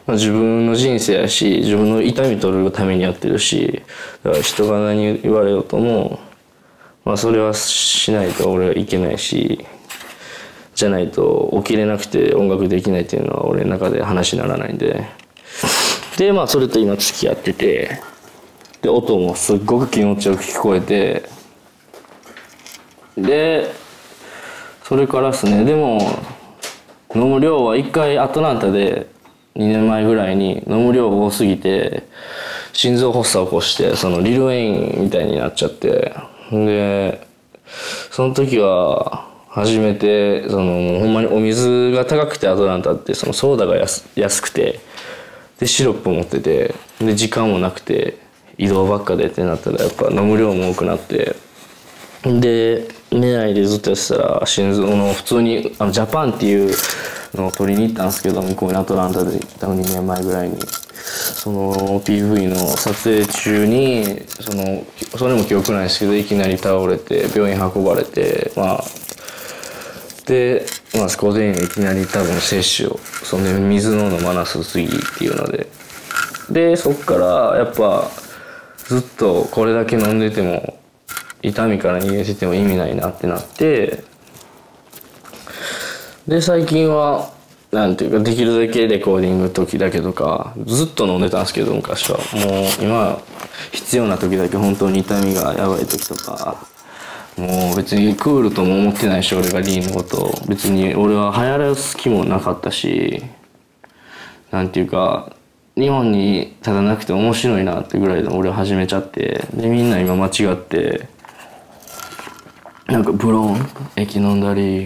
まあ、自分の人生やし、自分の痛み取るためにやってるし、だから人が何言われようとも、まあそれはしないと俺はいけないし、じゃないと起きれなくて音楽できないっていうのは俺の中で話にならないんで。で、まあそれと今付き合ってて、で、音もすっごく気持ちよく聞こえて、で、それからですね、でも、飲む量は一回アトランタで2年前ぐらいに飲む量多すぎて、心臓発作を起こして、そのリル・ウェインみたいになっちゃって、で、その時は初めて、そのもうほんまにお水が高くてアトランタって、そのソーダが安くて、で、シロップ持ってて、で、時間もなくて、移動ばっかでってなったらやっぱ飲む量も多くなって、で、寝ないでずっとやってたら心臓の普通にジャパンっていうのを取りに行ったんですけど、向こうにアトランタで行ったの2年前ぐらいに、その PV の撮影中にそれも記憶ないですけど、いきなり倒れて病院運ばれて、で、スコデインがいきなり多分摂取を水の飲まなすぎっていうので、そっからやっぱずっとこれだけ飲んでても痛みから逃げてても意味ないなってなって、で最近はなんていうか、できるだけレコーディング時だけとかずっと飲んでたんですけど、昔はもう今必要な時だけ、本当に痛みがやばい時とか、もう別にクールとも思ってないし、俺がリーのこと別に俺は流行らす気もなかったし、なんていうか日本にただなくて面白いなってぐらいで俺は始めちゃって、でみんな今間違ってなんかブロン液飲んだり、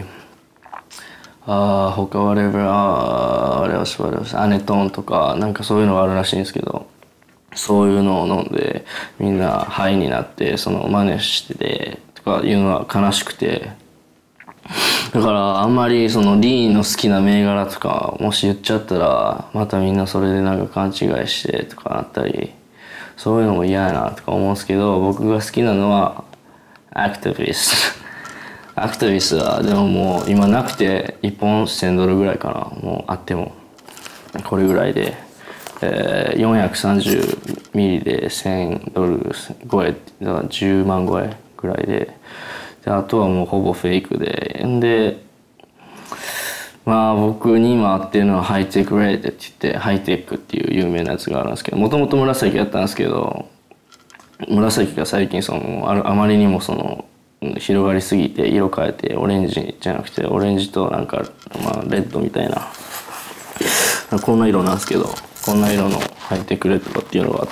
他はあれはアネトンとかなんかそういうのがあるらしいんですけど、そういうのを飲んでみんなハイになってその真似しててとかいうのは悲しくて、だからあんまりそのリーンの好きな銘柄とかもし言っちゃったらまたみんなそれでなんか勘違いしてとかなったり、そういうのも嫌やなとか思うんですけど、僕が好きなのはアクティビスト。アクティビストはでももう今なくて1本1000ドルぐらいかな、もうあってもこれぐらいで、430ミリで1000ドル超え、だから10万超えぐらいで、あとはもうほぼフェイクで、まあ僕に今合ってるのはハイテクレーテって言って、ハイテクっていう有名なやつがあるんですけど、もともと紫やったんですけど、紫が最近あまりにも広がりすぎて色変えて、オレンジじゃなくてオレンジとなんか、レッドみたいな、こんな色なんですけど、こんな色のハイテクレッドっていうのがあって、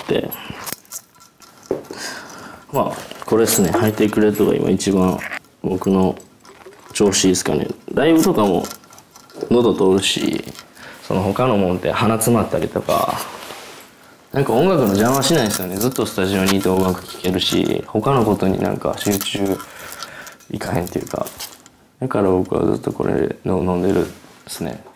これですね、ハイテクレッドが今一番僕の調子いいですかね。ライブとかも喉通るし、他のもんって鼻詰まったりとか、なんか音楽の邪魔しないですよね。ずっとスタジオにいて音楽聴けるし、他のことになんか集中いかへんっていうか、だから僕はずっとこれ飲んでるですね。